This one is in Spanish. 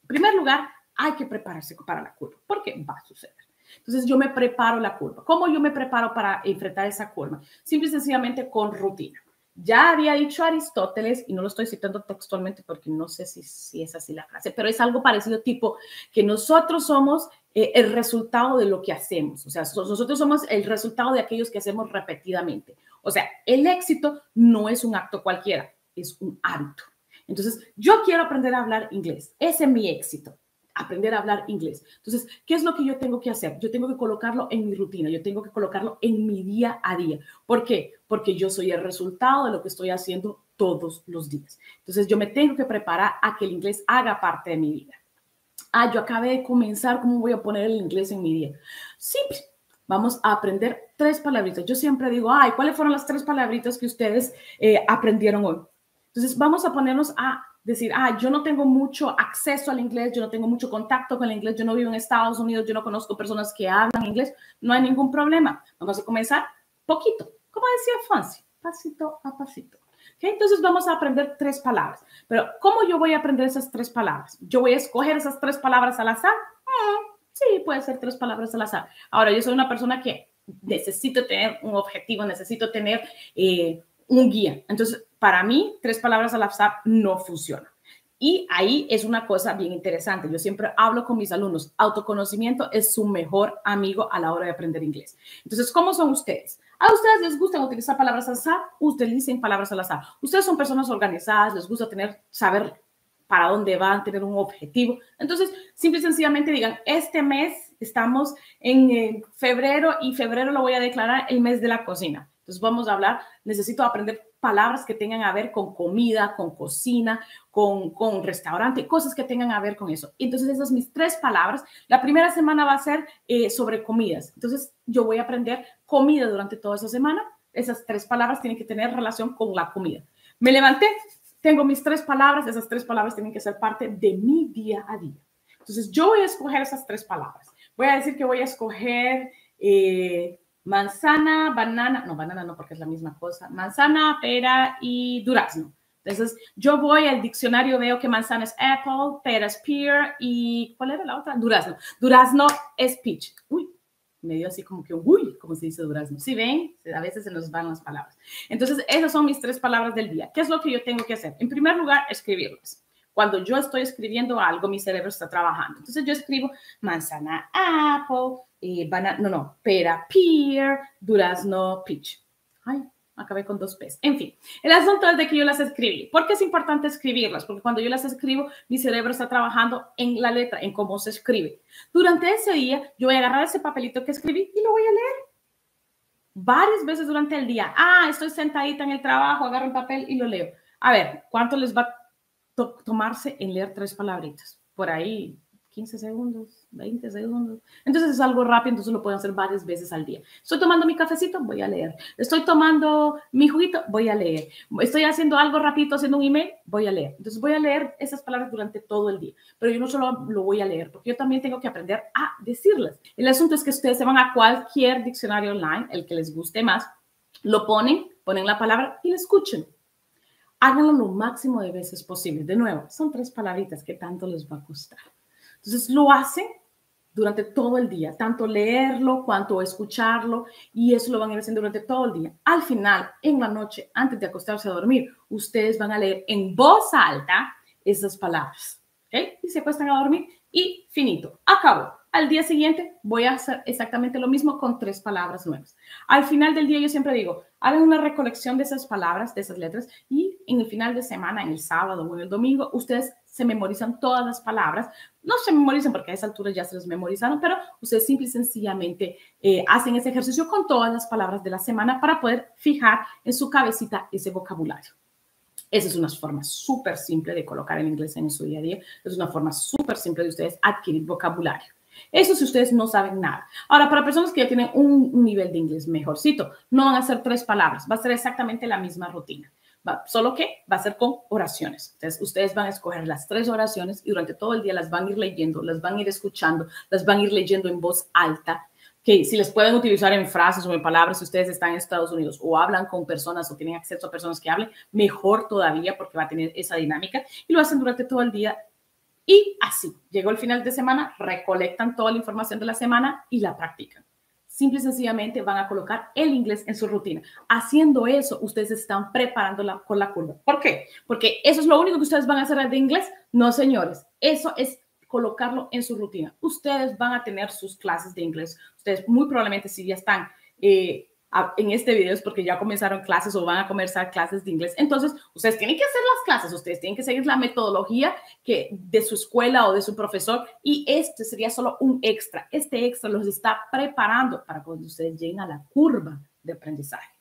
En primer lugar, hay que prepararse para la curva, porque va a suceder. Entonces, yo me preparo la curva. ¿Cómo yo me preparo para enfrentar esa curva? Simple y sencillamente con rutina. Ya había dicho Aristóteles, y no lo estoy citando textualmente porque no sé si es así la frase, pero es algo parecido tipo que nosotros somos el resultado de lo que hacemos. O sea, nosotros somos el resultado de aquellos que hacemos repetidamente. O sea, el éxito no es un acto cualquiera, es un hábito. Entonces, yo quiero aprender a hablar inglés. Ese es mi éxito, aprender a hablar inglés. Entonces, ¿qué es lo que yo tengo que hacer? Yo tengo que colocarlo en mi rutina, yo tengo que colocarlo en mi día a día. ¿Por qué? Porque yo soy el resultado de lo que estoy haciendo todos los días. Entonces, yo me tengo que preparar a que el inglés haga parte de mi vida. Yo acabé de comenzar, ¿cómo voy a poner el inglés en mi día? Simple. Vamos a aprender 3 palabritas. Yo siempre digo, ¿cuáles fueron las 3 palabritas que ustedes aprendieron hoy? Entonces, vamos a ponernos a decir, yo no tengo mucho acceso al inglés, yo no tengo mucho contacto con el inglés, yo no vivo en Estados Unidos, yo no conozco personas que hablan inglés, no hay ningún problema. Vamos a comenzar poquito, como decía Fancy, pasito a pasito. ¿Okay? Entonces vamos a aprender 3 palabras. Pero ¿cómo yo voy a aprender esas 3 palabras? ¿Yo voy a escoger esas 3 palabras al azar? Sí, puede ser 3 palabras al azar. Ahora, yo soy una persona que necesito tener un objetivo, necesito tener un guía. Entonces, para mí, 3 palabras al azar no funciona. Y ahí es una cosa bien interesante. Yo siempre hablo con mis alumnos. Autoconocimiento es su mejor amigo a la hora de aprender inglés. Entonces, ¿cómo son ustedes? ¿A ustedes les gusta utilizar palabras al azar? Utilicen palabras al azar. Ustedes son personas organizadas, les gusta saber para dónde van, tener un objetivo. Entonces, simple y sencillamente digan, este mes estamos en febrero y febrero lo voy a declarar el mes de la cocina. Entonces, vamos a hablar, necesito aprender palabras que tengan a ver con comida, con cocina, con restaurante, cosas que tengan a ver con eso. Entonces, esas son mis 3 palabras. La primera semana va a ser sobre comidas. Entonces, yo voy a aprender comida durante toda esa semana. Esas 3 palabras tienen que tener relación con la comida. Me levanté, tengo mis 3 palabras. Esas 3 palabras tienen que ser parte de mi día a día. Entonces, yo voy a escoger esas 3 palabras. Voy a decir que voy a escoger manzana, banana no porque es la misma cosa, manzana, pera y durazno. Entonces, yo voy al diccionario, veo que manzana es apple, pera es pear y ¿cuál era la otra? Durazno. Durazno es peach. Uy, me dio así como que, ¿cómo se dice durazno? ¿Sí ven? A veces se nos van las palabras. Entonces, esas son mis 3 palabras del día. ¿Qué es lo que yo tengo que hacer? En primer lugar, escribirlas. Cuando yo estoy escribiendo algo, mi cerebro está trabajando. Entonces, yo escribo manzana, apple, pera, pear, durazno, peach. Acabé con 2 P's. En fin, el asunto es de que yo las escribí. ¿Por qué es importante escribirlas? Porque cuando yo las escribo, mi cerebro está trabajando en la letra, en cómo se escribe. Durante ese día, yo voy a agarrar ese papelito que escribí y lo voy a leer varias veces durante el día. Estoy sentadita en el trabajo, agarro el papel y lo leo. A ver, ¿cuánto les va a tomarse en leer 3 palabritas? Por ahí, 15 segundos, 20 segundos. Entonces es algo rápido, entonces lo pueden hacer varias veces al día. Estoy tomando mi cafecito, voy a leer. Estoy tomando mi juguito, voy a leer. Estoy haciendo algo rapidito, haciendo un email, voy a leer. Entonces voy a leer esas palabras durante todo el día. Pero yo no solo lo voy a leer, porque yo también tengo que aprender a decirlas. El asunto es que ustedes se van a cualquier diccionario online, el que les guste más, lo ponen la palabra y la escuchen. Háganlo lo máximo de veces posible. De nuevo, son 3 palabritas que tanto les va a costar. Entonces lo hacen durante todo el día, tanto leerlo cuanto escucharlo, y eso lo van a ir haciendo durante todo el día. Al final, en la noche, antes de acostarse a dormir, ustedes van a leer en voz alta esas palabras, ¿ok? Y se acuestan a dormir y finito, acabó. Al día siguiente voy a hacer exactamente lo mismo con 3 palabras nuevas. Al final del día yo siempre digo, hagan una recolección de esas palabras, de esas letras, y en el final de semana, en el sábado o en el domingo, ustedes se memorizan todas las palabras. No se memorizan porque a esa altura ya se las memorizaron, pero ustedes simple y sencillamente hacen ese ejercicio con todas las palabras de la semana para poder fijar en su cabecita ese vocabulario. Esa es una forma súper simple de colocar el inglés en su día a día. Es una forma súper simple de ustedes adquirir vocabulario. Eso si ustedes no saben nada. Ahora, para personas que ya tienen un nivel de inglés mejorcito, no van a ser 3 palabras, va a ser exactamente la misma rutina. Solo que va a ser con oraciones. Entonces, ustedes van a escoger las 3 oraciones y durante todo el día las van a ir leyendo, las van a ir escuchando, las van a ir leyendo en voz alta. Que si les pueden utilizar en frases o en palabras, si ustedes están en Estados Unidos o hablan con personas o tienen acceso a personas que hablen, mejor todavía porque va a tener esa dinámica y lo hacen durante todo el día Y así, llegó el final de semana, recolectan toda la información de la semana y la practican. Simple y sencillamente van a colocar el inglés en su rutina. Haciendo eso, ustedes están preparándola con la curva. ¿Por qué? Porque eso es lo único que ustedes van a hacer de inglés. No, señores, eso es colocarlo en su rutina. Ustedes van a tener sus clases de inglés. Ustedes muy probablemente si ya están en este video es porque ya comenzaron clases o van a comenzar clases de inglés. Entonces, ustedes tienen que hacer las clases, ustedes tienen que seguir la metodología de su escuela o de su profesor y este sería solo un extra. Este extra los está preparando para cuando ustedes lleguen a la curva de aprendizaje.